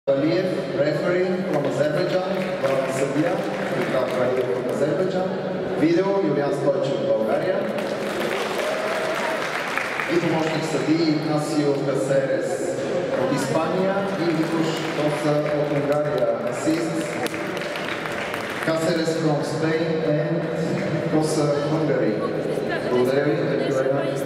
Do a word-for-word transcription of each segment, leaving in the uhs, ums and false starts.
Aliyev, referee from Azerbaijan, Vlad Serbia, Mikhail Aliyev from Azerbaijan, video Julian Stoichev, Bulgaria, i pomoćnik sudiji Ignacio Caceres od Ispanija i Mikuš Tosa od Hungarija, assists Caceres from Spain and Tosa Hungary. Благодаря ви, thank you very much.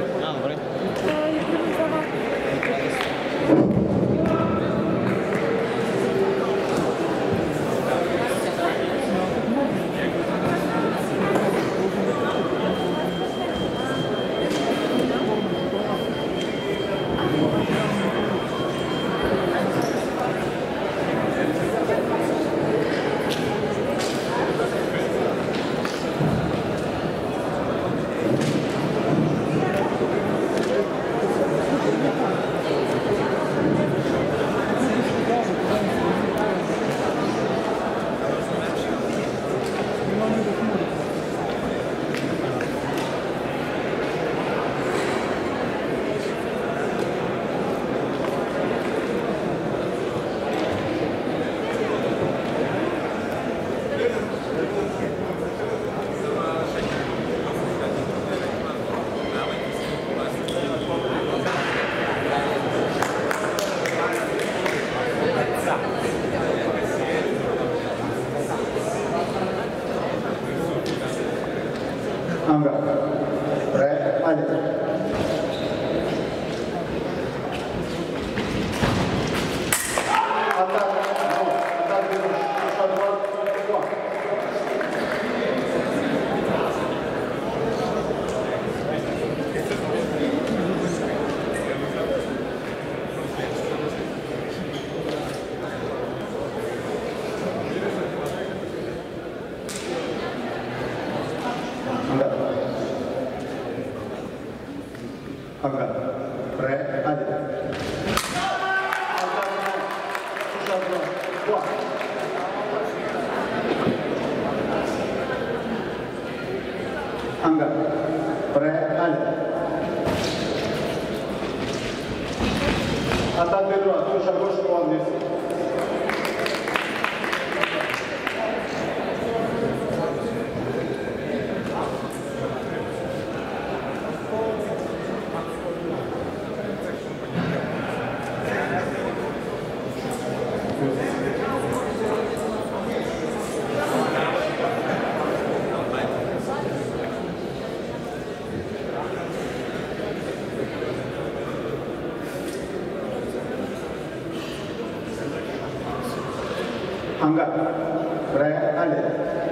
Anga, pre, ale.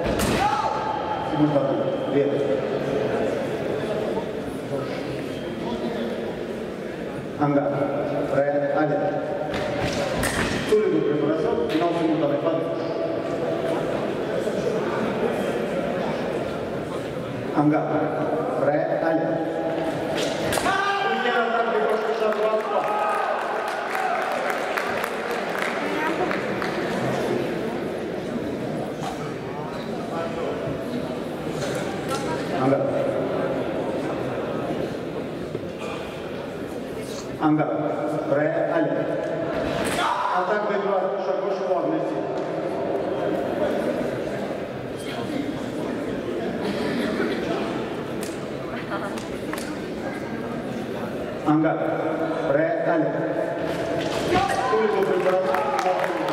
Simultanul, vietă. Anga, pre, ale. Tuliu de preparação, final simultaneado. Anga, pre, ale. Anga, pre, ale. Atac de doar și acolo și cu agnesie. Anga, pre, ale. Tuliu de preparație.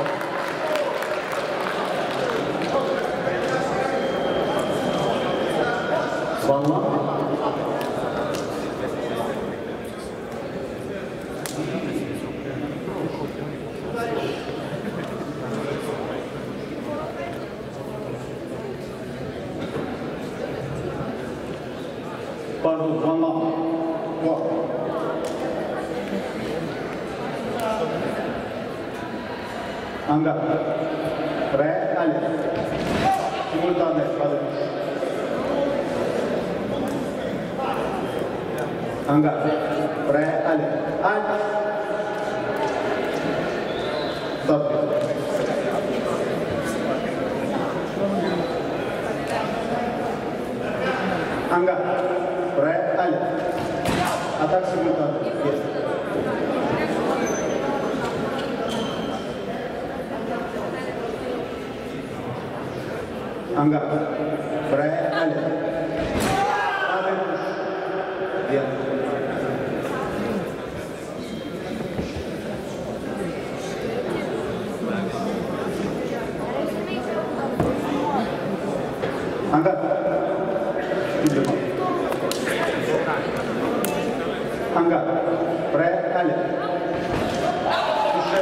Svanla. Pardon, Vanla. Wow. Anga. Pre, ale. Simultane, spate. Anga. Pre, ale. Ale. Stop. Anga. Pre, ale. Atac simultan. Yes. Ангар. Пре, але. Абе, пуш. Вия. Ангар. Ангар. Пре, але. Пуше.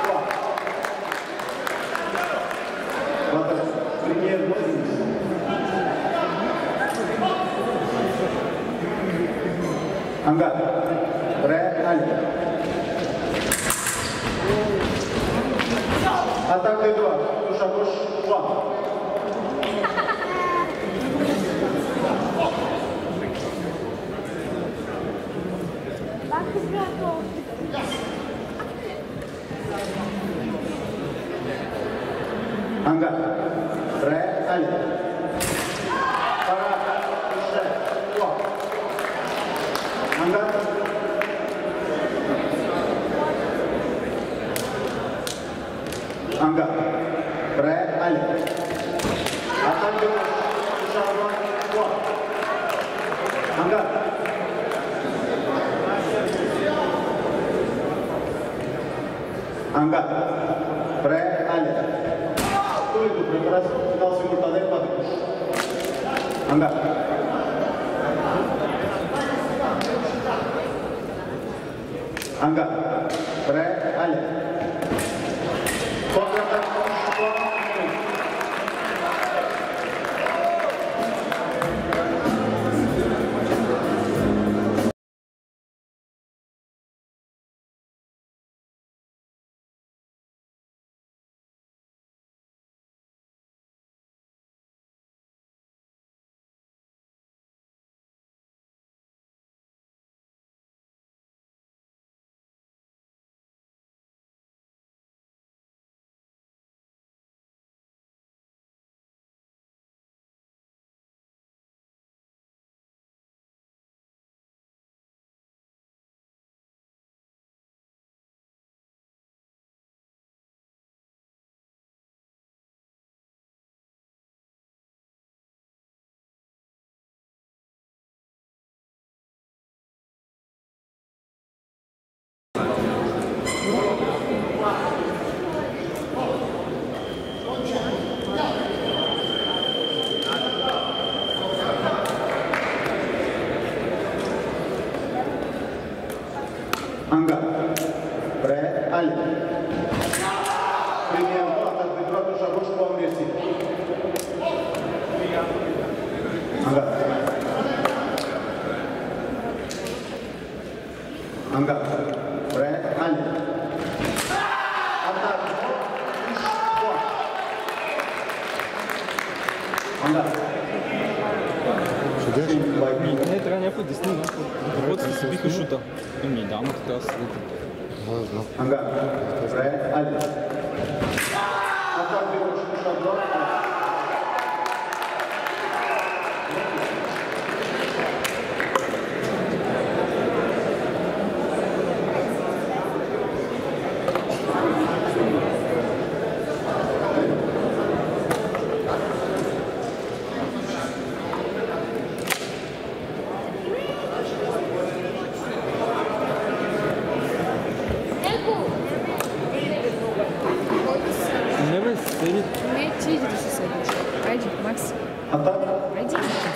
Пример Ангар. Пре, але. Атака два. Шагош два. Ангар. Пре, але. Пара, пуше, два. Ангар. Ангар. Пре, але. Атака шагош два. Ангар. Ангар. Пре, але. Tulitul preparat dau simultaneă patru puși. Anga. Anga. Pre, ale. Contraatac și Anga. Pre, ale. Primul atac de droaptă și apoi cu Mersi. Anga. Anga. Pre, ale. Atac. Anga. Не, трябва някой да снима. Каквото се биха шута. Ами да, но трябва да се слута. Anga. Pre, ale. Atac de droaptă. Не бе, седи. Не, ти иди да се седиш. Айди, Макс. Атак. Айди.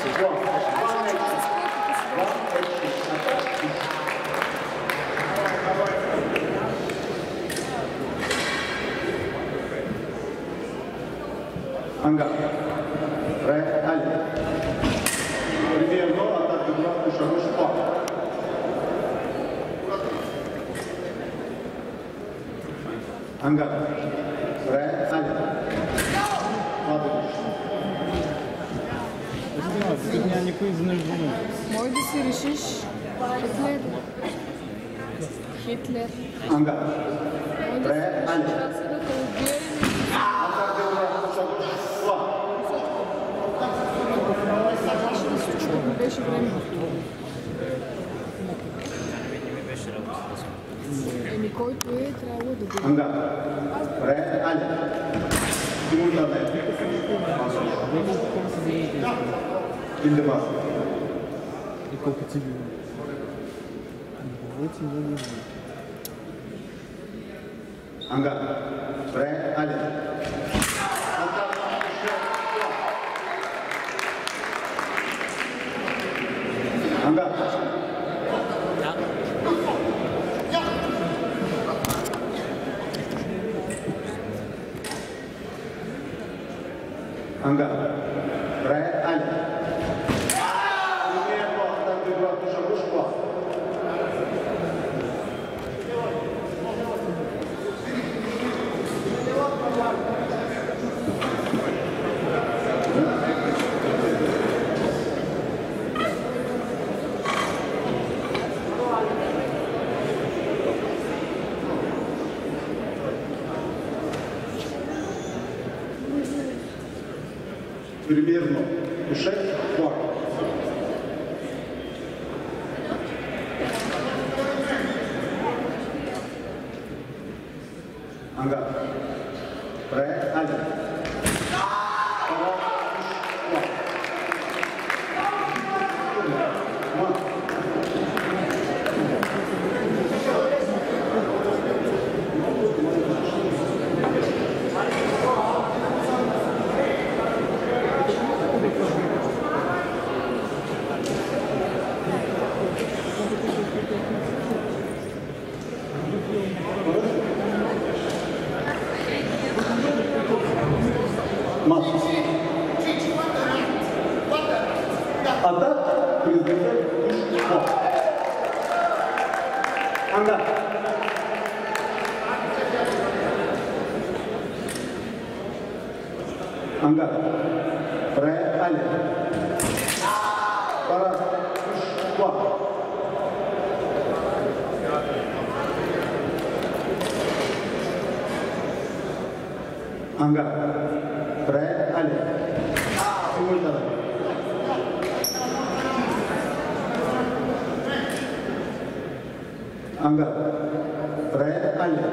Anga. Pre, ale. Primul atac de droaptă și apoi patru. Anga. Pre, ale. Patru. Тук няма никой изведнъж дума. Може да си решиш Хитлер. Хитлер. Anga. Може да Pre, си ale. решиш как се да те убием. Atac de droaptă și apoi Трябваше да се чува, не беше време. Еми, който е, трябвало да го... Anga. Pre, ale. Simultaneă. Timp de masă. E колко ти ви? Говорите, но не знаю. Anga. Spre Ale. Anga. Anga. Spre Ale. Linie po atak wygrał dużego szkła. Примерно шесть пар. Anga. Pre Ale. Mas. Atat, prezident, ușa. Anga. Anga. Pre Ale. Parat, ușa. Anga. Pre Ale. Simultan. Anga. Pre Ale.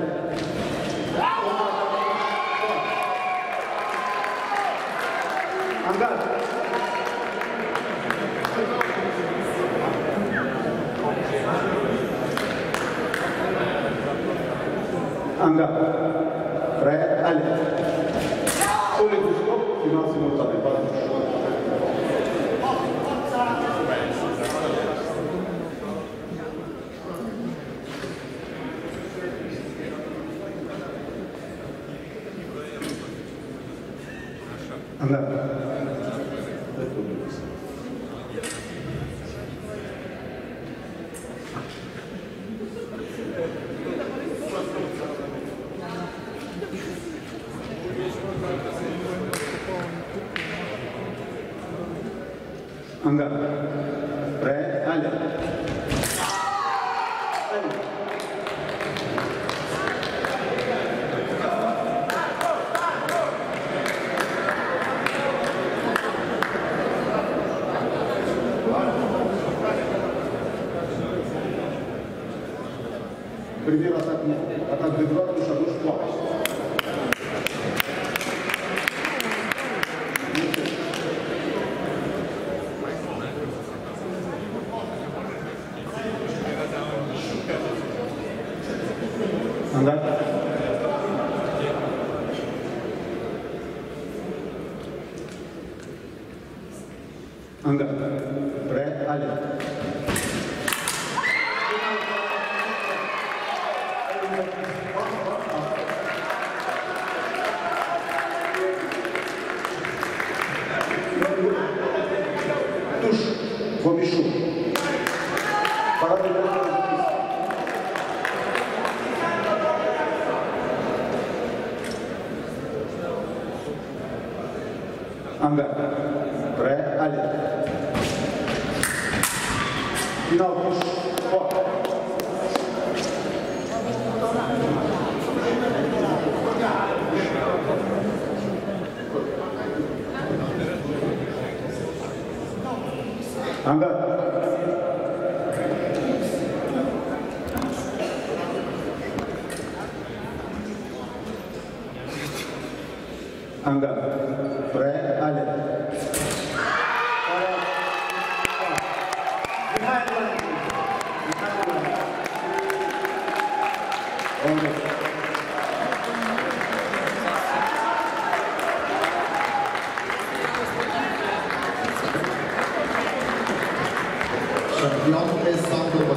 Anga. Anga. Pre Ale. Solid stop, final simultane. Anga. Anga. Pre Ale. Premier atak, atak wywrotny, szarnusz płaszcz. Anga. Anga. Pre Ale. Tuż, Womiszu. Parady Anga. Pre Ale. Final tuż. Anga. Anga. Pre, ale. Mihai Blancu. Mihai Blancu. Onde? Șampion pe Sandro